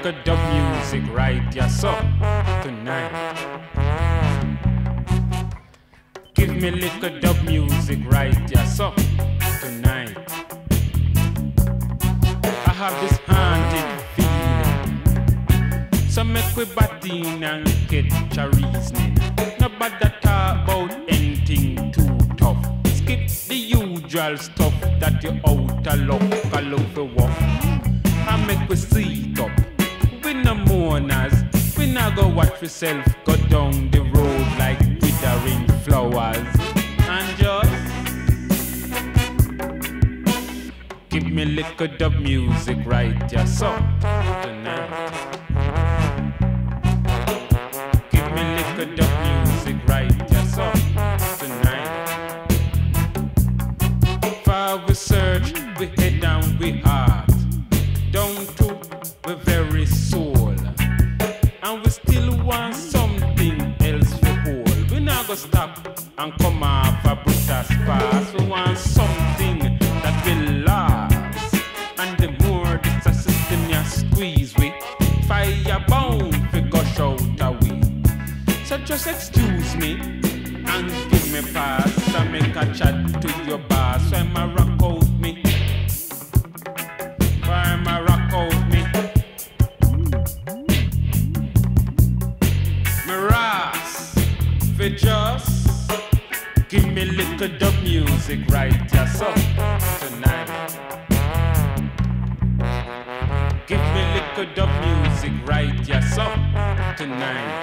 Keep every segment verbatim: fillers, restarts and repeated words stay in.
liquor dub music right, yes sir, tonight. Give me liquor dub music right, yes sir, tonight. I have this haunted feeling, so make we batin and catch a reasoning. Nobody talk about anything too tough. Skip the usual stuff that you out of luck, a love for walk. I make we see it up. We no mourners, we not go watch yourself go down the road like withering flowers. And just give me liquor dub music right, yes sir, tonight. Give me liquor dub music right, yes sir, tonight. For we search, we head down, we heart, down to the very soul, and we still want something else for hold. We not go stop and come off a Brutus pass. We want something that will last, and the more this a system you squeeze with, fire bound for gush out away. So just excuse me and give me pass, and make a chat to your boss. When my rock out me, why my rock out me, my ras, for just give me liquor dub music right, yes sir, tonight. Give me liquor dub music right, yes sir, tonight.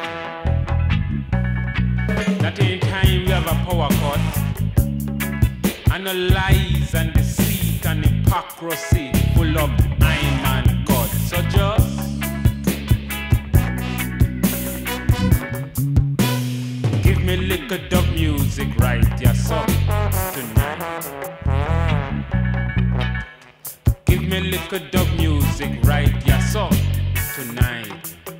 That ain't time we have a power cut, and the lies and deceit and hypocrisy full of I'm and God. So just give me liquor dub music right, yes sir, tonight. Give me liquor dub music right, yes sir, tonight.